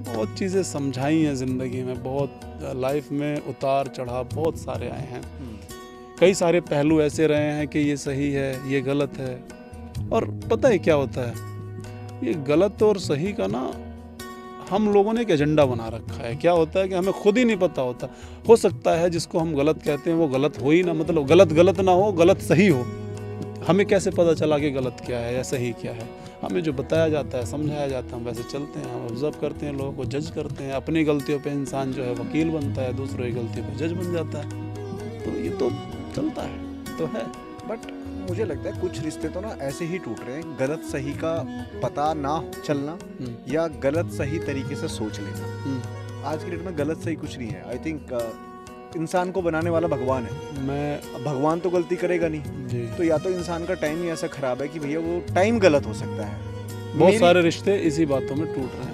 बहुत चीज़ें समझाई हैं ज़िंदगी में, बहुत लाइफ में उतार चढ़ाव बहुत सारे आए हैं। कई सारे पहलू ऐसे रहे हैं कि ये सही है, ये गलत है। और पता है क्या होता है, ये गलत और सही का ना हम लोगों ने एक एजेंडा बना रखा है। क्या होता है कि हमें खुद ही नहीं पता होता। हो सकता है जिसको हम गलत कहते हैं वो गलत हो ही ना, मतलब गलत गलत ना हो, गलत सही हो। हमें कैसे पता चला कि गलत क्या है या सही क्या है? हमें जो बताया जाता है, समझाया जाता है, हम वैसे चलते हैं, हम ऑब्जर्व करते हैं, लोगों को जज करते हैं। अपनी गलतियों पे इंसान जो है वकील बनता है, दूसरों की गलतियों पे जज बन जाता है। तो ये तो चलता है, तो है। बट मुझे लगता है कुछ रिश्ते तो ना ऐसे ही टूट रहे हैं, गलत सही का पता ना चलना या गलत सही तरीके से सोच लेना। आज की डेट में गलत सही कुछ नहीं है। आई थिंक इंसान को बनाने वाला भगवान है। भगवान तो गलती करेगा नहीं जी। तो या तो इंसान का टाइम ही ऐसा खराब है कि भैया वो टाइम गलत हो सकता है। बहुत सारे रिश्ते इसी बातों में टूट रहे हैं।